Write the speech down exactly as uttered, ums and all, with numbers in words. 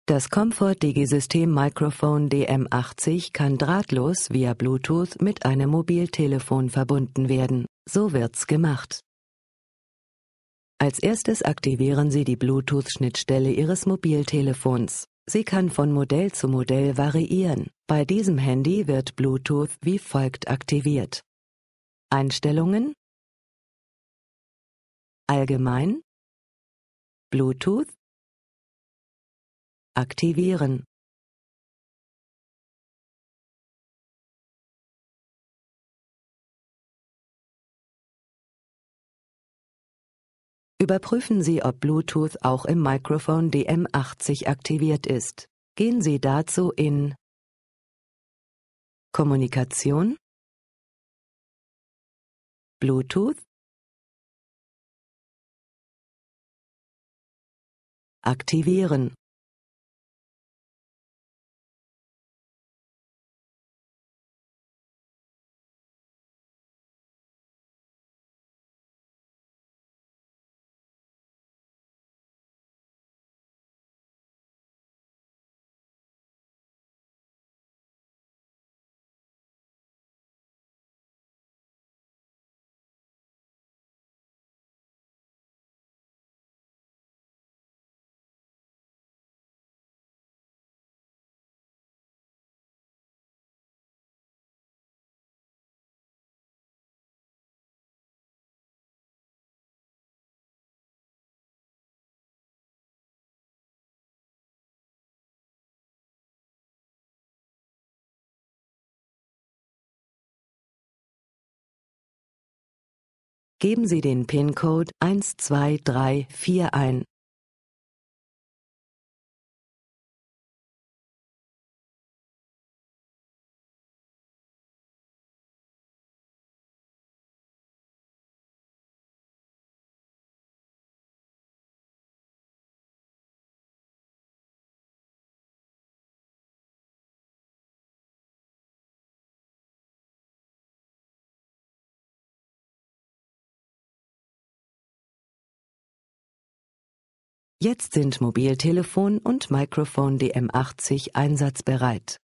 Das Comfort-Digi-System Microphone D M achtzig kann drahtlos via Bluetooth mit einem Mobiltelefon verbunden werden. So wird's gemacht. Als erstes aktivieren Sie die Bluetooth-Schnittstelle Ihres Mobiltelefons. Sie kann von Modell zu Modell variieren. Bei diesem Handy wird Bluetooth wie folgt aktiviert. Einstellungen, Allgemein, Bluetooth, Aktivieren. Überprüfen Sie, ob Bluetooth auch im Microphone D M achtzig aktiviert ist. Gehen Sie dazu in Kommunikation, Bluetooth, Aktivieren. Geben Sie den PIN-Code eins zwei drei vier ein. Jetzt sind Mobiltelefon und Microphone D M achtzig einsatzbereit.